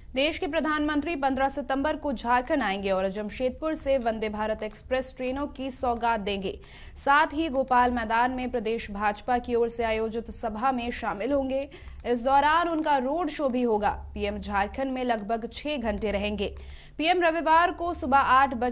देश के प्रधानमंत्री 15 सितंबर को झारखंड आएंगे और जमशेदपुर से वंदे भारत एक्सप्रेस ट्रेनों की सौगात देंगे। साथ ही गोपाल मैदान में प्रदेश भाजपा की ओर से आयोजित सभा में शामिल होंगे। इस दौरान उनका रोड शो भी होगा। पीएम झारखंड में लगभग 6 घंटे रहेंगे। पीएम रविवार को सुबह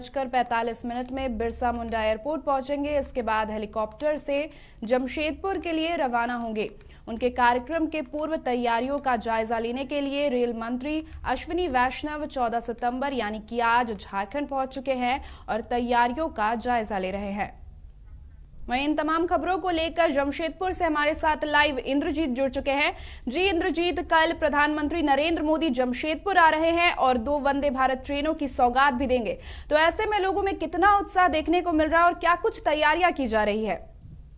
8:45 में बिरसा मुंडा एयरपोर्ट पहुंचेंगे। इसके बाद हेलीकॉप्टर से जमशेदपुर के लिए रवाना होंगे। उनके कार्यक्रम के पूर्व तैयारियों का जायजा लेने के लिए रेल मंत्री अश्विनी वैष्णव 14 सितंबर यानी कि आज झारखंड पहुंच चुके हैं और तैयारियों का जायजा ले रहे हैं। वहीं इन तमाम खबरों को लेकर जमशेदपुर से हमारे साथ लाइव इंद्रजीत जुड़ चुके हैं। जी इंद्रजीत, कल प्रधानमंत्री नरेंद्र मोदी जमशेदपुर आ रहे हैं और 2 वंदे भारत ट्रेनों की सौगात भी देंगे, तो ऐसे में लोगों में कितना उत्साह देखने को मिल रहा है और क्या कुछ तैयारियां की जा रही है?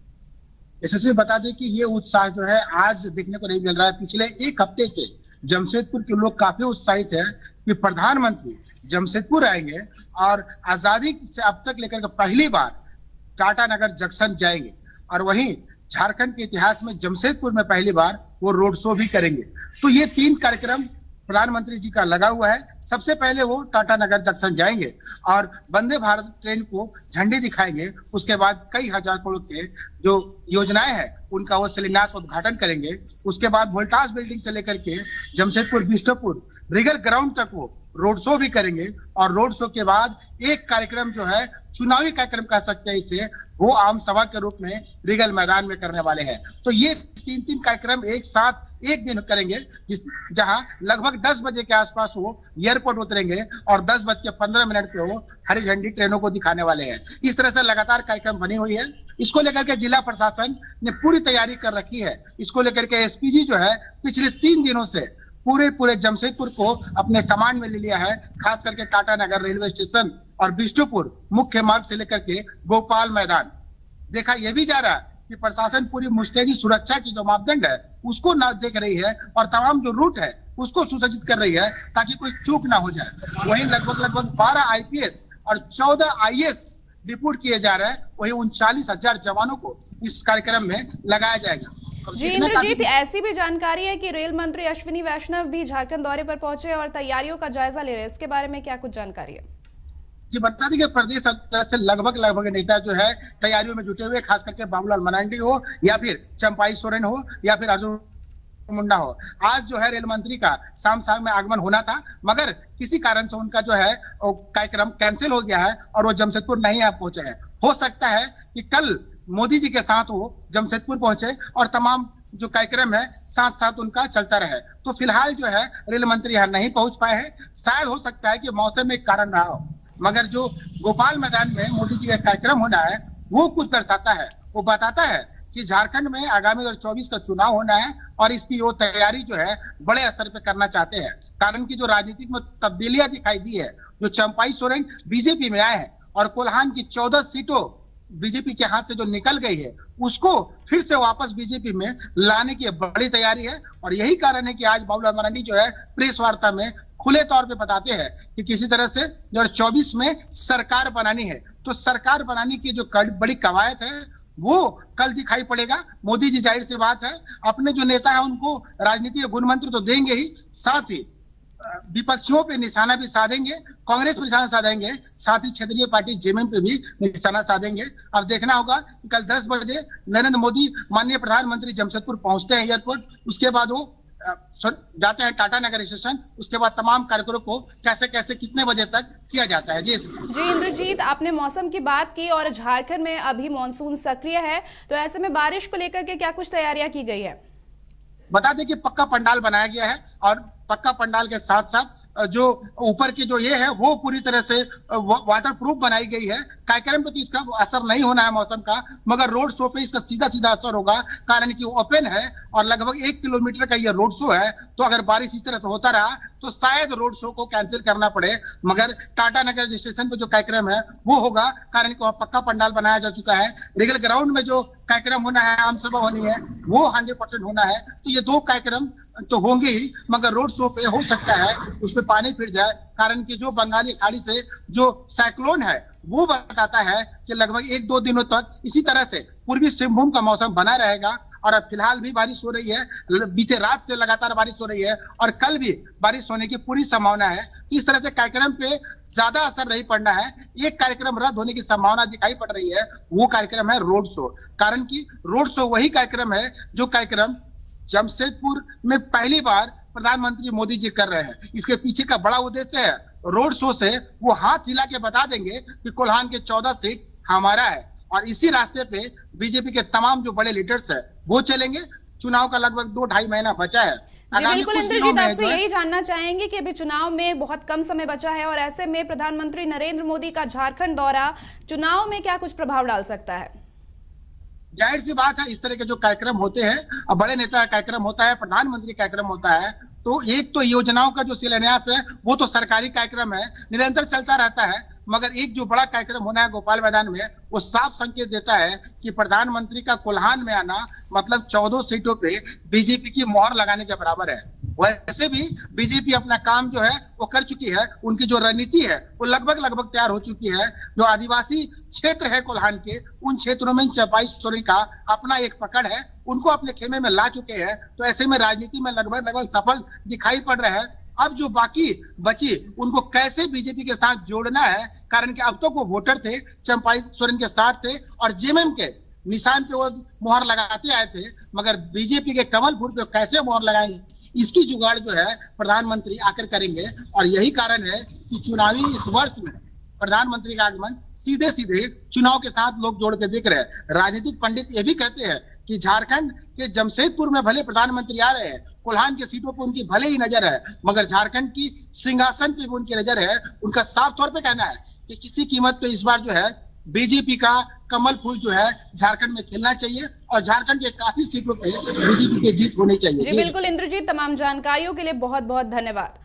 यशस्वी बता दें कि ये उत्साह जो है आज देखने को नहीं मिल रहा है। पिछले 1 हफ्ते से जमशेदपुर के लोग काफी उत्साहित हैं कि प्रधानमंत्री जमशेदपुर आएंगे और आजादी से अब तक लेकर पहली बार टाटा नगर जंक्शन जाएंगे और वहीं झारखंड के इतिहास में जमशेदपुर में पहली बार वो रोड शो भी करेंगे। तो ये 3 कार्यक्रम प्रधानमंत्री जी का लगा हुआ है। सबसे पहले वो टाटा नगर जंक्शन जाएंगे और वंदे भारत ट्रेन को झंडी दिखाएंगे। उसके बाद कई हजार करोड़ के जो योजनाएं हैं उनका वो शिलान्यास उद्घाटन करेंगे। उसके बाद वोल्टास बिल्डिंग से लेकर के जमशेदपुर बिष्टुपुर रिगल ग्राउंड तक वो रोड शो भी करेंगे और रोड शो के बाद एक कार्यक्रम जो है चुनावी कार्यक्रम कह सकते हैं इसे, वो आम सभा के रूप में रिगल मैदान में करने वाले हैं। तो ये 3 कार्यक्रम एक साथ एक दिन करेंगे, जहां लगभग 10 बजे के आसपास वो एयरपोर्ट उतरेंगे और 10:15 पे वो हरी झंडी ट्रेनों को दिखाने वाले हैं। इस तरह से लगातार कार्यक्रम बनी हुई है। इसको लेकर के जिला प्रशासन ने पूरी तैयारी कर रखी है। इसको लेकर के एसपीजी जो है पिछले 3 दिनों से पूरे जमशेदपुर को अपने कमांड में ले लिया है। खास करके टाटा नगर रेलवे स्टेशन और बिष्टुपुर मुख्य मार्ग से लेकर के गोपाल मैदान देखा यह भी जा रहा है कि प्रशासन पूरी मुस्तैदी सुरक्षा की जो मापदंड है उसको ना देख रही है और तमाम जो रूट है उसको सुसज्जित कर रही है ताकि कोई चूक ना हो जाए। वहीं लगभग 12 आईपीएस और 14 आईएएस डिप्यूट किए जा रहे हैं। वहीं 39,000 जवानों को इस कार्यक्रम में लगाया जाएगा। जी इंद्रजीत, ऐसी भी जानकारी है कि रेल मंत्री अश्विनी वैष्णव भी झारखंड दौरे पर पहुंचे और तैयारियों का जायजा ले रहे हैं। इसके बारे में क्या कुछ जानकारी है? जी बता दें कि प्रदेश से लगभग नेता जो है तैयारियों में जुटे हुए, खास करके बाबूलाल मरांडी हो या फिर चंपाई सोरेन हो या फिर अर्जुन मुंडा हो। आज जो है रेल मंत्री का शाम में आगमन होना था, मगर किसी कारण से उनका जो है कार्यक्रम कैंसिल हो गया है और वो जमशेदपुर नहीं आ पहुंचे हैं। हो सकता है कि कल मोदी जी के साथ वो जमशेदपुर पहुंचे और तमाम जो कार्यक्रम है साथ साथ उनका चलता रहे। तो फिलहाल जो है रेल मंत्री यहाँ नहीं पहुंच पाए हैं। शायद हो सकता है कि मौसम एक कारण रहा हो, मगर जो गोपाल मैदान में मोदी जी का कार्यक्रम होना है वो कुछ दर्शाता है। वो बताता है कि झारखंड में आगामी 2024 का चुनाव होना है और इसकी वो तैयारी जो है बड़े स्तर पे करना चाहते हैं। कारण की जो राजनीतिक में तब्दीलियां दिखाई दी है, जो चंपाई सोरेन बीजेपी में आए हैं और कोल्हान की 14 सीटों बीजेपी के हाथ से जो निकल गई है उसको फिर से वापस बीजेपी में लाने की बड़ी तैयारी है। और यही कारण है कि आज बाबूलाल मरांडी जो है प्रेस वार्ता में खुले तौर पे बताते हैं कि किसी तरह से 2024 में सरकार बनानी है। तो सरकार बनाने की जो बड़ी कवायद है वो कल दिखाई पड़ेगा। मोदी जी जाहिर सी बात है अपने जो नेता है उनको राजनीति गुण मंत्र तो देंगे ही, साथ ही विपक्षियों पे निशाना भी साधेंगे, कांग्रेस पर निशाना साधेंगे, साथ ही क्षेत्रीय पार्टी जेएमएम पे भी निशाना साधेंगे। अब देखना होगा कि कल 10 बजे नरेंद्र मोदी माननीय प्रधानमंत्री जमशेदपुर पहुंचते हैं एयरपोर्ट, उसके बाद वो जाते हैं टाटा नगर स्टेशन। उसके बाद तमाम कार्यक्रमों को कैसे कितने बजे तक किया जाता है। जी इंद्रजीत, आपने मौसम की बात की और झारखंड में अभी मानसून सक्रिय है, तो ऐसे में बारिश को लेकर के क्या कुछ तैयारियां की गई है? बता दें कि पक्का पंडाल बनाया गया है और पक्का पंडाल के साथ साथ जो ऊपर की जो ये है वो पूरी तरह से वाटर प्रूफ बनाई गई है। कार्यक्रम पे तो इसका असर नहीं होना है मौसम का, मगर रोड शो पे इसका सीधा असर होगा। कारण कि वो ओपन है और लगभग 1 किलोमीटर का ये रोड शो है। तो अगर बारिश इस तरह से होता रहा तो शायद रोड शो को कैंसिल करना पड़े, मगर टाटा नगर स्टेशन पे जो कार्यक्रम है वो होगा। कारण कि वहाँ पक्का पंडाल बनाया जा चुका है। रिगल ग्राउंड में जो कार्यक्रम होना है, आम सभा होनी है, वो 100% होना है। तो ये 2 कार्यक्रम तो होंगे ही, मगर रोड शो पे हो सकता है उसमें पानी फिर जाए। कारण कि जो बंगाली खाड़ी से जो साइक्लोन है वो बताता है कि लगभग 1-2 दिनों तक इसी तरह से पूर्वी सिंहभूम का मौसम बना रहेगा और अब फिलहाल भी बारिश हो रही है, बीते रात से लगातार बारिश हो रही है और कल भी बारिश होने की पूरी संभावना है। तो इस तरह से कार्यक्रम पे ज्यादा असर नहीं पड़ना है। एक कार्यक्रम रद्द होने की संभावना दिखाई पड़ रही है, वो कार्यक्रम है रोड शो। कारण कि रोड शो वही कार्यक्रम है जो कार्यक्रम जमशेदपुर में पहली बार प्रधानमंत्री मोदी जी कर रहे हैं। इसके पीछे का बड़ा उद्देश्य है, रोड शो से वो हाथ हिला के बता देंगे कि कोल्हान के 14 सीट हमारा है और इसी रास्ते पे बीजेपी के तमाम जो बड़े लीडर्स है वो चलेंगे। चुनाव का लगभग 2-2.5 महीना बचा है। बिल्कुल इंद्रजीत, आपसे यही जानना चाहेंगे कि अभी चुनाव में बहुत कम समय बचा है और ऐसे में प्रधानमंत्री नरेंद्र मोदी का झारखंड दौरा चुनाव में क्या कुछ प्रभाव डाल सकता है? जाहिर सी बात है, इस तरह के जो कार्यक्रम होते हैं, बड़े नेता का कार्यक्रम होता है, प्रधानमंत्री कार्यक्रम होता है, तो एक तो योजनाओं का जो शिलान्यास है वो तो सरकारी कार्यक्रम है, निरंतर चलता रहता है। मगर एक जो बड़ा कार्यक्रम होना है गोपाल मैदान में, वो साफ संकेत देता है कि प्रधानमंत्री का कोल्हान में आना मतलब 14 सीटों पे बीजेपी की मोहर लगाने के बराबर है। वैसे भी बीजेपी अपना काम जो है वो कर चुकी है, उनकी जो रणनीति है वो लगभग तैयार हो चुकी है। जो आदिवासी क्षेत्र है कोल्हान के, उन क्षेत्रों में चंपाई सोरेन का अपना एक पकड़ है, उनको अपने खेमे में ला चुके हैं। तो ऐसे में राजनीति में लगभग सफल दिखाई पड़ रहे हैं। अब जो बाकी बची उनको कैसे बीजेपी के साथ जोड़ना है, कारण कि अब तक वो वोटर थे, चंपाई सोरेन के साथ थे और जेएमएम के निशान पे वो मोहर लगाते आए थे, मगर बीजेपी के कमल फूल पे कैसे मोहर लगाएंगे, इसकी जुगाड़ जो है प्रधानमंत्री आकर करेंगे। और यही कारण है कि चुनावी इस वर्ष में प्रधानमंत्री का आगमन सीधे सीधे चुनाव के साथ लोग जोड़ के देख रहे हैं। राजनीतिक पंडित ये भी कहते हैं कि झारखंड के जमशेदपुर में भले प्रधानमंत्री आ रहे हैं, कोल्हान की सीटों पर उनकी भले ही नजर है, मगर झारखंड की सिंहासन पे भी उनकी नजर है। उनका साफ तौर पे कहना है कि किसी कीमत पे इस बार जो है बीजेपी का कमल फूल जो है झारखंड में खिलना चाहिए और झारखंड के 81 सीटों पे बीजेपी की जीत होनी चाहिए। जी बिल्कुल इंद्रजीत, तमाम जानकारियों के लिए बहुत बहुत धन्यवाद।